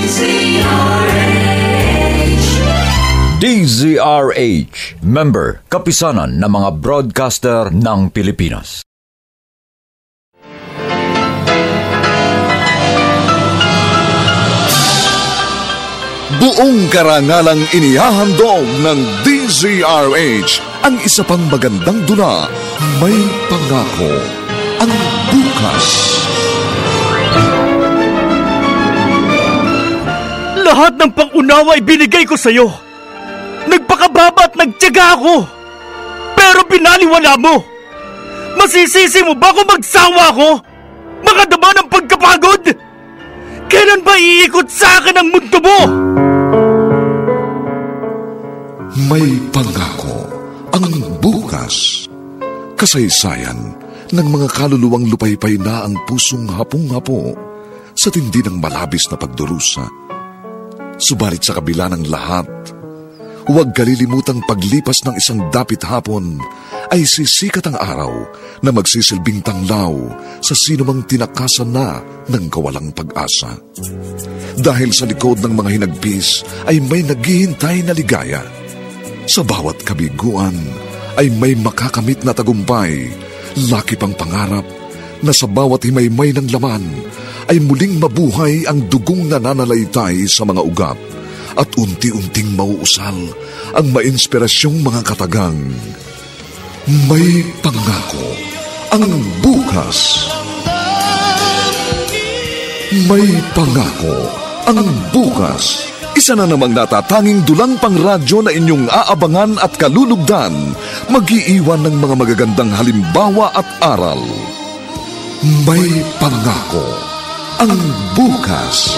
DZRH, member, kapisanan ng mga broadcaster ng Pilipinas. Buong karangalang inihahandog ng DZRH ang isa pang magandang dula, May Pangako, ang bukas. Lahat ng pangunawa ay binigay ko sa iyo. Nagpakababa at nagtiyaga ako. Pero binaliwala mo. Masisisi mo ba kung magsawa ako? Makadama ng pagkapagod? Kailan ba iikot sa akin ang mundo mo? May Pangako, ang bukas. Kasaysayan ng mga kaluluwang lupaypay na ang pusong hapong-hapo sa tindi ng malabis na pagdurusa. Subalit sa kabila ng lahat, huwag kalilimutang paglipas ng isang dapit hapon ay sisikat ang araw na magsisilbing tanglaw sa sinumang tinakasan na ng kawalang pag-asa. Dahil sa likod ng mga hinagpis ay may naghihintay na ligaya. Sa bawat kabiguan ay may makakamit na tagumpay, laki pang pangarap na sa bawat himaymay ng laman ay muling mabuhay ang dugong nananalaytay sa mga ugat at unti-unting mauusal ang mainspirasyong mga katagang. May Pangako, ang bukas. May Pangako, ang bukas. Isa na namang natatanging dulang pangradyo na inyong aabangan at kalulugdan, mag-iiwan ng mga magagandang halimbawa at aral. May Pangako, ang bukas.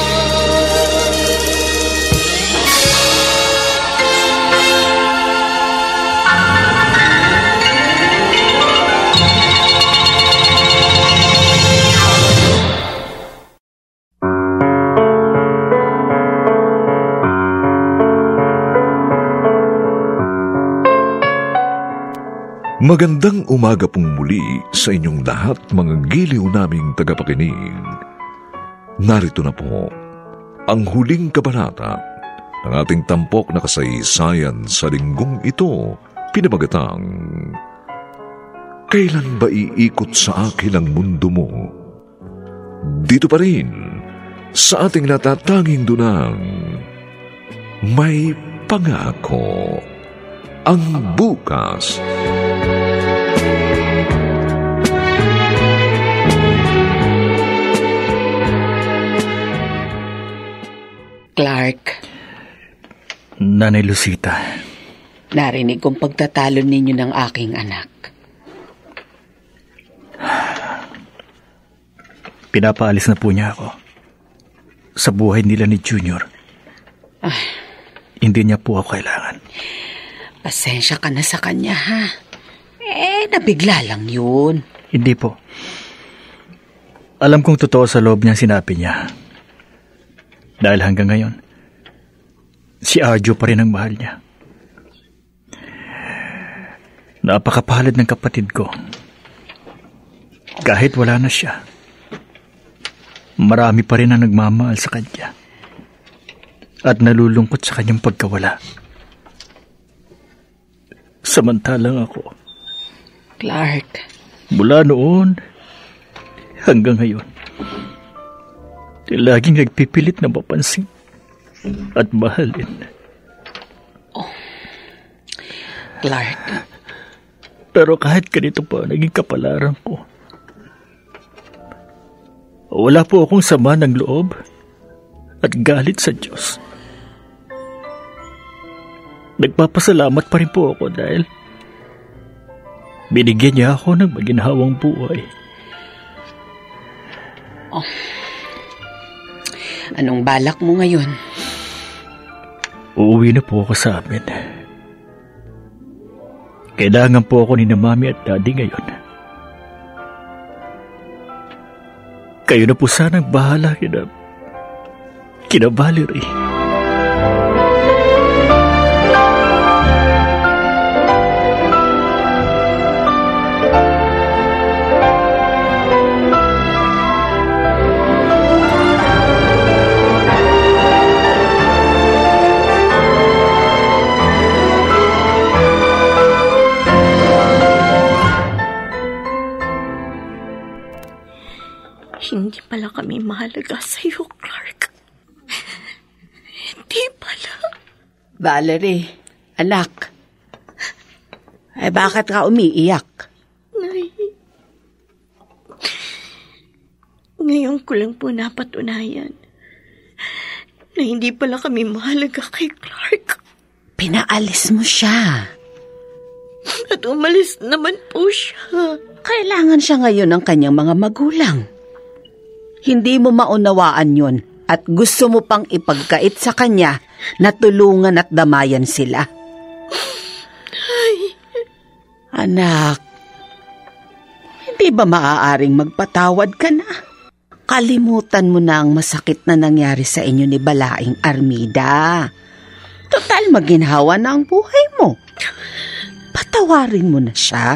Magandang umaga pong muli sa inyong lahat, mga giliw naming tagapakinig. Narito na po ang huling kabanata ng ating tampok na kasaysayan sa linggong ito, pinamagatang Kailan ba iikot sa akin ang mundo mo? Dito pa rin sa ating natatanging dunang May Pangako, ang bukas. Clark. Nanay Lucita. Narinig kong pagtatalo ninyo ng aking anak. Pinapaalis na po niya ako sa buhay nila ni Junior. Hindi niya po ako kailangan. Pasensya ka na sa kanya, ha? Nabigla lang yun. Hindi po. Alam kong totoo sa loob niya sinabi niya. Dahil hanggang ngayon, si Arjo pa rin ang mahal niya. Napakapalad ng kapatid ko. Kahit wala na siya, marami pa rin ang nagmamahal sa kanya at nalulungkot sa kanyang pagkawala. Samantalang ako, Clark, mula noon hanggang ngayon, laging nagpipilit na mapansin at mahalin. Clark. Pero kahit ganito pa naging kapalaran ko, wala po akong sama ng loob at galit sa Diyos. Nagpapasalamat pa rin po ako dahil binigyan niya ako ng maginhawang buhay. Anong balak mo ngayon? Uuwi na po ako sa amin. Kailangan po ako ni na Mami at Daddy ngayon. Kayo na po sanang bahala kina Valerie. mahalaga sa'yo, Clark. Hindi pala. Valerie, anak. Ay bakit ka umiiyak? Nay, ngayon ko lang po napatunayan na hindi pala kami mahalaga kay Clark. Pinaalis mo siya. At umalis naman po siya. Kailangan siya ngayon ng kanyang mga magulang. Hindi mo maunawaan yun at gusto mo pang ipagkait sa kanya na tulungan at damayan sila. Ay. Anak, hindi ba maaaring magpatawad ka na? Kalimutan mo na ang masakit na nangyari sa inyo ni Balaing Armida. Total, maginhawa na ang buhay mo. Patawarin mo na siya.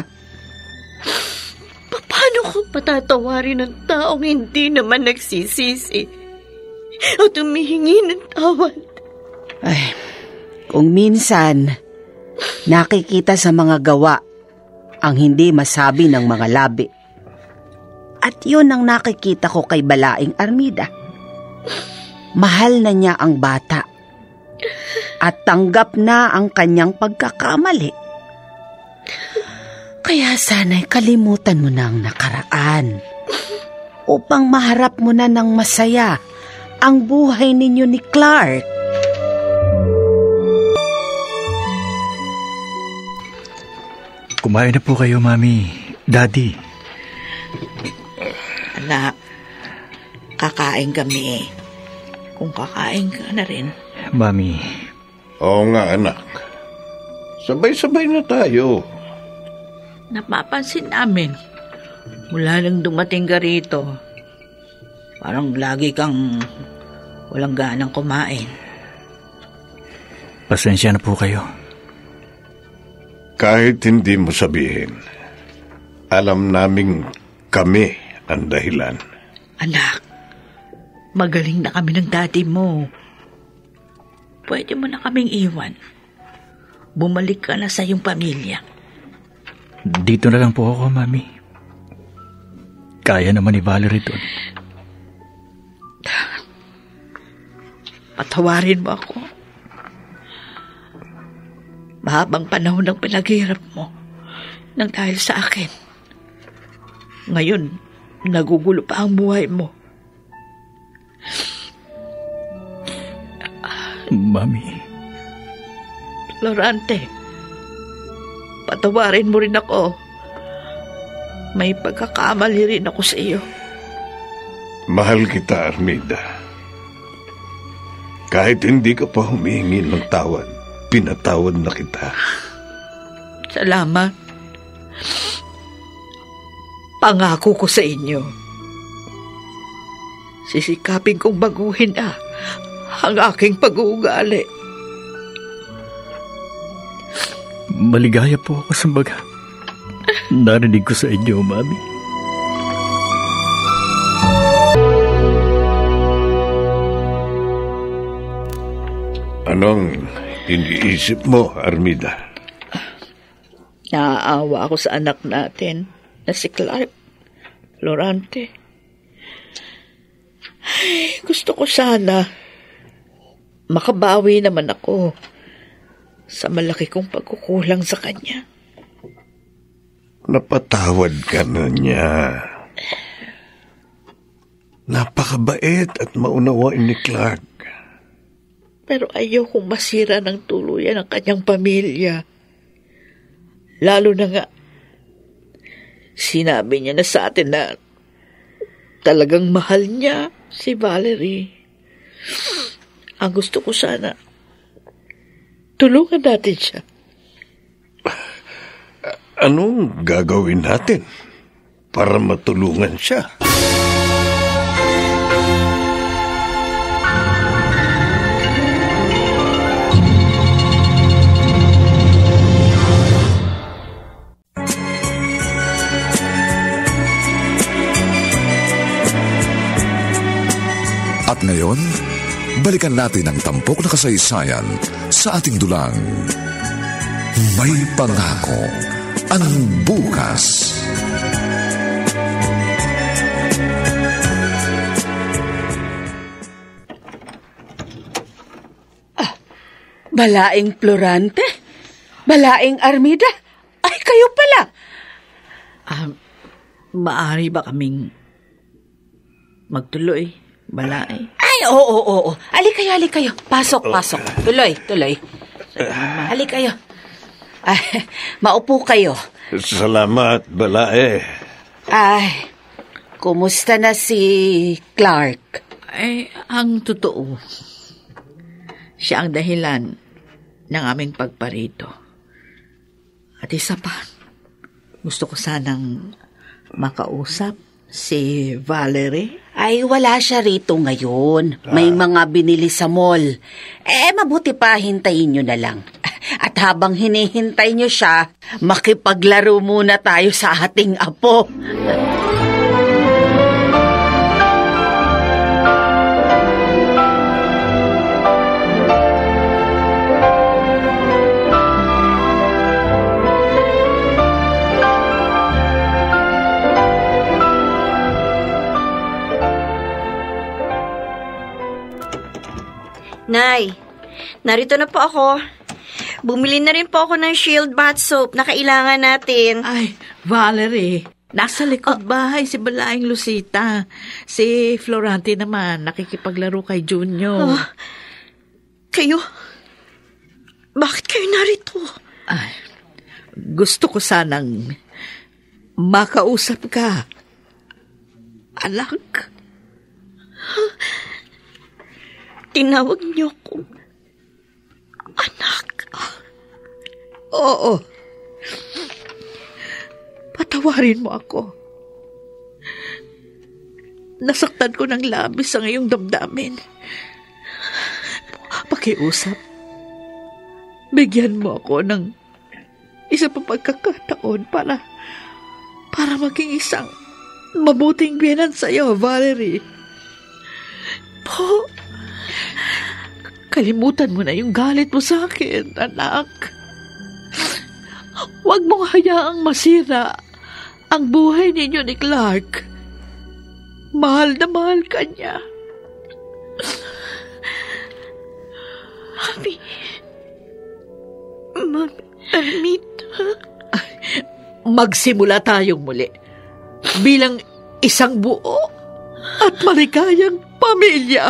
Paano ko patatawarin ng taong hindi naman nagsisisi at humihingi ng tawad? Ay, kung minsan nakikita sa mga gawa ang hindi masabi ng mga labi. At yun ang nakikita ko kay Balaing Armida. Mahal na niya ang bata at tanggap na ang kanyang pagkakamali. Kaya sana'y kalimutan mo na ang nakaraan upang maharap mo na ng masaya ang buhay ninyo ni Clark. Kumain na po kayo, Mami. Daddy. Anak, kakain kami. Kung kakain ka na rin. Mami. Oo nga, anak. Sabay-sabay na tayo. Napapansin namin, mula nang dumating ka rito, parang lagi kang walang ganang kumain. Pasensya na po kayo. Kahit hindi mo sabihin, alam naming kami ang dahilan. Anak, magaling na kami ng daddy mo. Pwede mo na kaming iwan. Bumalik ka na sa iyong pamilya. Dito na lang po ako, Mami. Kaya naman ni Valerie doon. Patawarin mo ako. Mahabang panahon ng pinaghirap mo nang dahil sa akin. Ngayon, nagugulo pa ang buhay mo. Mami. Florante, patawarin mo rin ako. May pagkakamali rin ako sa iyo. Mahal kita, Armida. Kahit hindi ka pa humihingi ng tawad, pinatawad na kita. Salamat. Pangako ko sa inyo, sisikapin kong baguhin ang aking pag-uugali. Maligaya po ako sa baga. Narinig ko sa inyo, Mami. Anong iniisip mo, Armida? Naaawa ako sa anak natin na si Clark Florante. Ay, gusto ko sana makabawi naman ako sa malaki kong pagkukulang sa kanya. Napatawad ka na niya. Napakabait at maunawain ni Clark. Pero ayaw kong masira ng tuluyan ang kanyang pamilya. Lalo na nga, sinabi niya na sa atin na talagang mahal niya si Valerie. Ang gusto ko sana, tulungan natin siya. Anong gagawin natin para matulungan siya? At ngayon, balikan natin ang tampok na kasaysayan sa ating dulang. May pangako ang bukas. Balaeng Florante? Balaeng Armida? Ay, kayo pala! Maaari ba kaming magtuloy, Balae? Ay, oo. Alik kayo. Pasok. Tuloy. Alik kayo. Ay, maupo kayo. Salamat, Balae. Ay, kumusta na si Clark? Ay, ang totoo, siya ang dahilan ng aming pagparito. At isa pa, gusto ko sanang makausap si Valerie. Ay, wala siya rito ngayon. May mga binili sa mall. Mabuti pa hintayin nyo na lang. At habang hinihintay nyo siya, makipaglaro muna tayo sa ating apo. Nay, narito na po ako. Bumili na rin po ako ng Shield bath soap na kailangan natin. Ay, Valerie, nasa likod bahay si Balaeng Lucita. Si Florante naman, nakikipaglaro kay Junior. Kayo? Bakit kayo narito? Ay, gusto ko sanang makausap ka. Anak. Tinawag niyo akong anak. Oo. Patawarin mo ako. Nasaktan ko ng labis ang iyong damdamin. Pakiusap. Bigyan mo ako ng isa pa pagkakataon para maging isang mabuting biyenan sa iyo, Valerie. Po? Kalimutan mo na yung galit mo sa akin, anak. Huwag mong hayaang masira ang buhay ninyo ni Clark. Mahal na mahal ka niya. Mami. Mami, Armida. Magsimula tayong muli bilang isang buo at maligayang pamilya.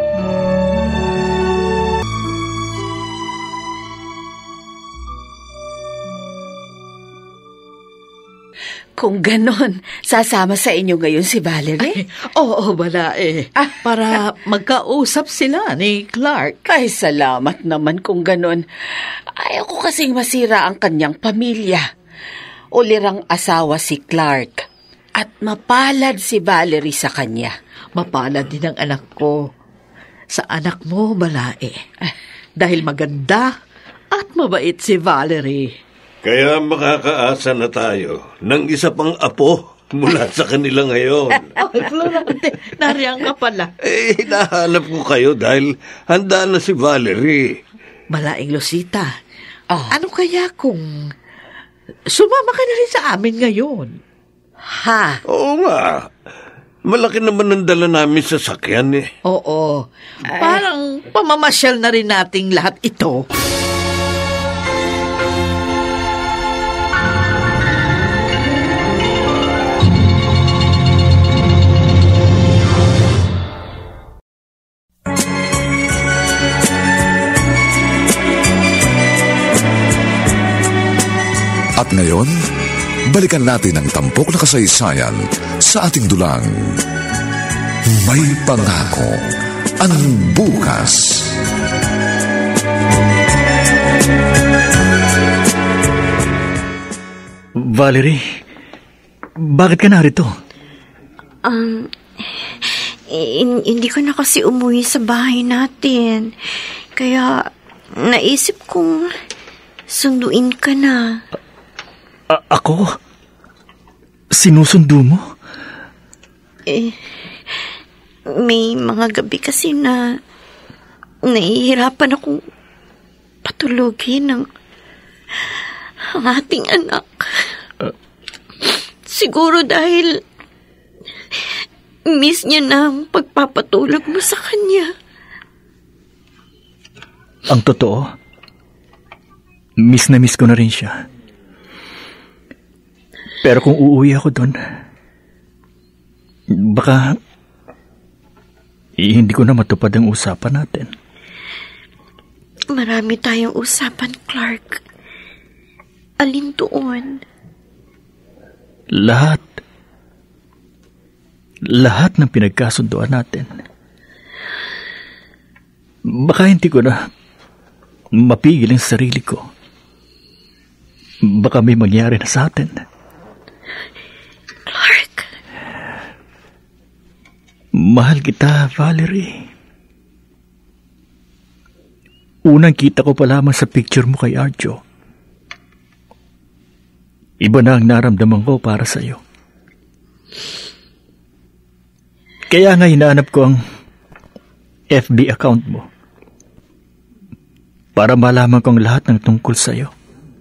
Kung ganon, sasama sa inyo ngayon si Valerie? Ay, oo, Balae. Para magkausap sila ni Clark. Ay, salamat naman kung ganon. Ayaw ko kasing masira ang kanyang pamilya. Ulirang asawa si Clark. At mapalad si Valerie sa kanya. Mapalad din ang anak ko sa anak mo, Balae. Dahil maganda at mabait si Valerie. Kaya makakaasa na tayo ng isa pang apo mula sa kanila ngayon. Ay, Florante, nariyan ka pala. Hinahanap ko kayo dahil handa na si Valerie. Balaeng Lucita, ano kaya kung sumama ka na rin sa amin ngayon? Ha? Oo nga. Malaki naman ang dala namin sa sakyan eh. Oo. Parang pamamasyal na rin nating lahat ito. At ngayon, balikan natin ang tampok na kasaysayan sa ating dulang. May pangako ang bukas. Valerie, bakit ka narito? Hindi ko na kasi umuwi sa bahay natin. Kaya naisip kong sunduin ka na. Ako? Sinusundo mo? May mga gabi kasi na nahihirapan akong patulogin ang ating anak. Siguro dahil miss niya na ang pagpapatulog mo sa kanya. Ang totoo? Miss na miss ko na rin siya. Pero kung uuwi ako doon, baka hindi ko na matupad ang usapan natin. Marami tayong usapan, Clark. Alin doon? Lahat ng pinagkasunduan natin. Baka hindi ko na mapigil ang sarili ko. Baka may mangyari na sa atin. Clark. Mahal kita, Valerie. Unang kita ko pa lamang sa picture mo kay Arjo. Iba na ang naramdaman ko para sa iyo. Kaya nga hinahanap ko ang FB account mo para malaman ko ang lahat ng tungkol sa iyo.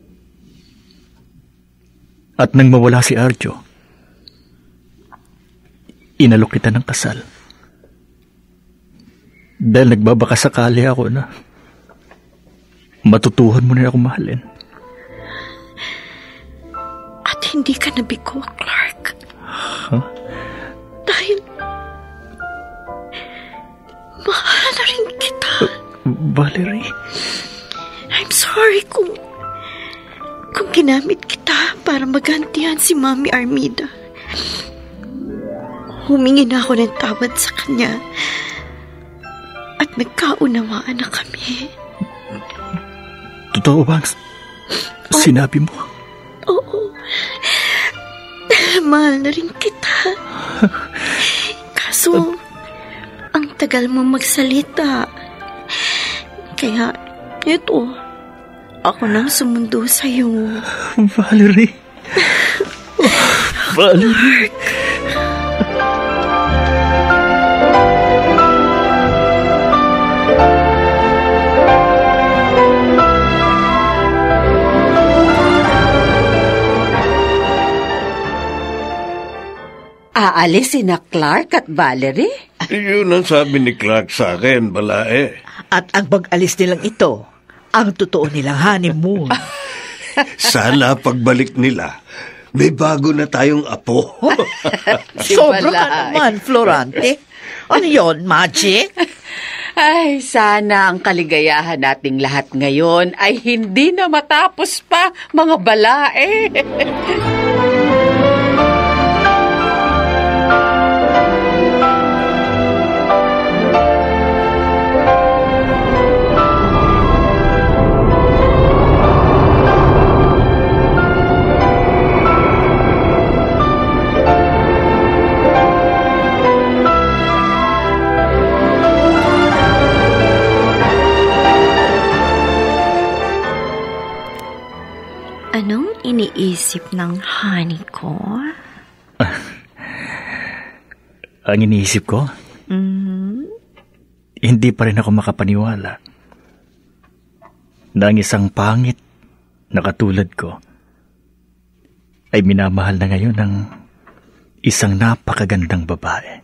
At nang mawala si Arjo, inalok kita ng kasal. Dahil nagbabakasakali ako na matutuhan mo na ako mahalin. At hindi ka nabigo, Clark. Huh? Dahil mahal na rin kita. Valerie? I'm sorry kung ginamit kita para magantihan si Mami Armida. Humingi na ako ng tawad sa kanya at nagkaunawaan na kami. Totoo ba ang sinabi mo? Oo. Mahal na rin kita. Kaso, ang tagal mo magsalita. Kaya, ito, ako nang sumundo sa'yo. Valerie. Valerie. Aalisin na Clark at Valerie? Yun ang sabi ni Clark sa akin, balae. At ang pag-alis nilang ito, ang totoo nilang honeymoon. Sana pagbalik nila, may bago na tayong apo. Sobra ka naman, Florante. Ano yon, magic? Ay, sana ang kaligayahan nating lahat ngayon ay hindi na matapos pa, mga balae. Anong iniisip ng honey ko? Ang iniisip ko? Hindi pa rin ako makapaniwala na ang isang pangit na katulad ko ay minamahal na ngayon ng isang napakagandang babae.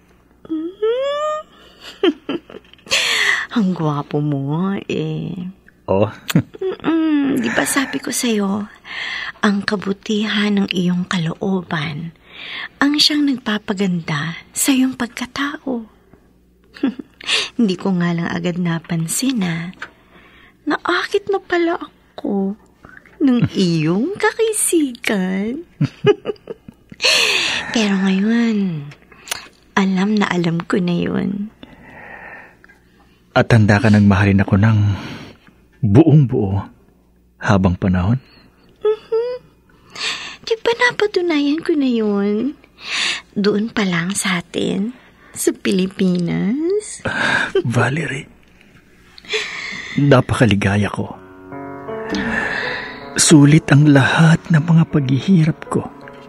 Ang gwapo mo eh. Oh? Di ba sabi ko sa'yo, ang kabutihan ng iyong kalooban ang siyang nagpapaganda sa iyong pagkatao. Hindi ko nga lang agad napansin na naakit na pala ako ng iyong kakisigan. Pero ngayon, alam na alam ko na yun. At handa ka nang mahalin ako ng buong-buo habang panahon? Di ba napatunayan ko na yun? Doon pa lang sa atin, sa Pilipinas. Valerie, napakaligaya ko. Sulit ang lahat ng mga paghihirap ko.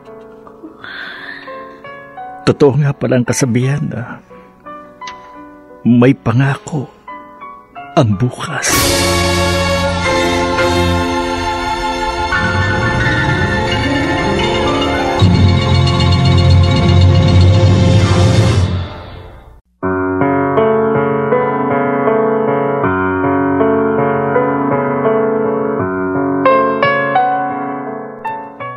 Totoo nga pala ang kasabihan na may pangako ang bukas.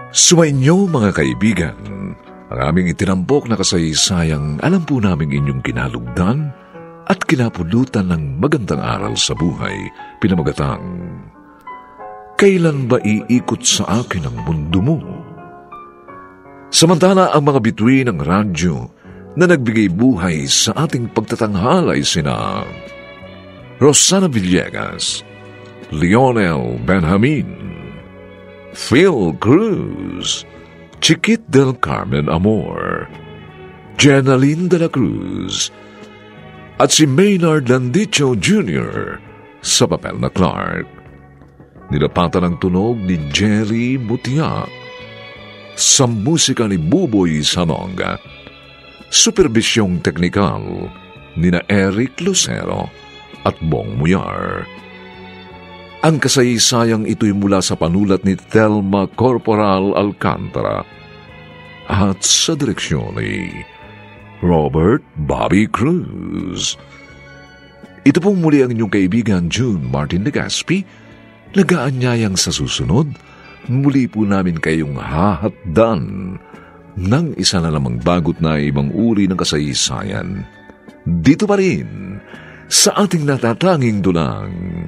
Sumainyo mga kaibigan, ang aming itinampok na kasaysayang alam po namin inyong kinalugdan at kinapulutan ng magandang aral sa buhay, pinamagatang, kailan ba iikot sa akin ang mundo mo? Samantala ang mga bituin ng radyo na nagbigay buhay sa ating pagtatanghal ay sina Rosana Villegas, Lionel Benjamin, Phil Cruz, Chiquit del Carmen Amor, Jenaline de la Cruz, at si Maynard Landicho Jr. sa papel na Clark. Nilapatan ang tunog ni Jerry Mutia, sa musika ni Buboy Salonga, superbisyong teknikal ni na Eric Lucero at Bong Muyar. Ang kasaysayang ito'y mula sa panulat ni Thelma Corporal Alcantara at sa direksyon ni Robert Bobby Cruz. Ito pong muli ang inyong kaibigan June Martin Legaspi, nag-aanyayang sa susunod, muli po namin kayong hahatdan ng isa na namang bagot na ibang uri ng kasaysayan. Dito pa rin, sa ating natatanging dulang,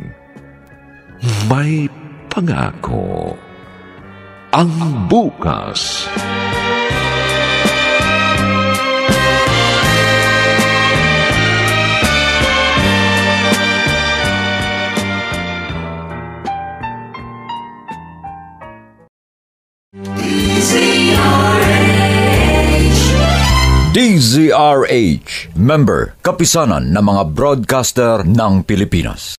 may pangako ang bukas. DZRH, member, kapisanan ng mga broadcaster ng Pilipinas.